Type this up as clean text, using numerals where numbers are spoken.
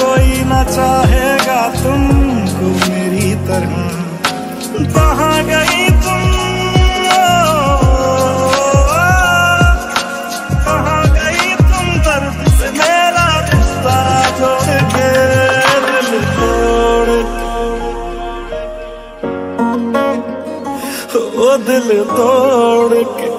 कोई ना चाहेगा तुमको मेरी तरह। कहाँ गई तुम, कहाँ गई तुम दर्द से मेरा रिश्ता छोड़ के, दिल तोड़, ओ दिल तोड़ के।